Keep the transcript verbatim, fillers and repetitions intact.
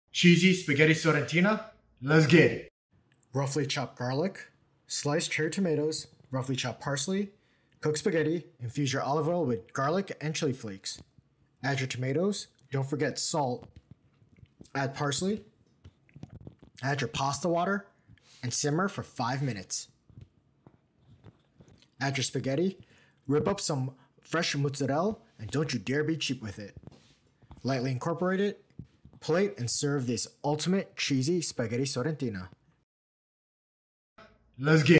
Cheesy spaghetti sorrentina? Let's get it. Roughly chopped garlic, sliced cherry tomatoes, roughly chopped parsley, cook spaghetti, infuse your olive oil with garlic and chili flakes. Add your tomatoes, don't forget salt. Add parsley, add your pasta water, and simmer for five minutes. Add your spaghetti, rip up some fresh mozzarella, and don't you dare be cheap with it. Lightly incorporate it, plate, and serve this ultimate cheesy spaghetti sorrentina. Let's get it.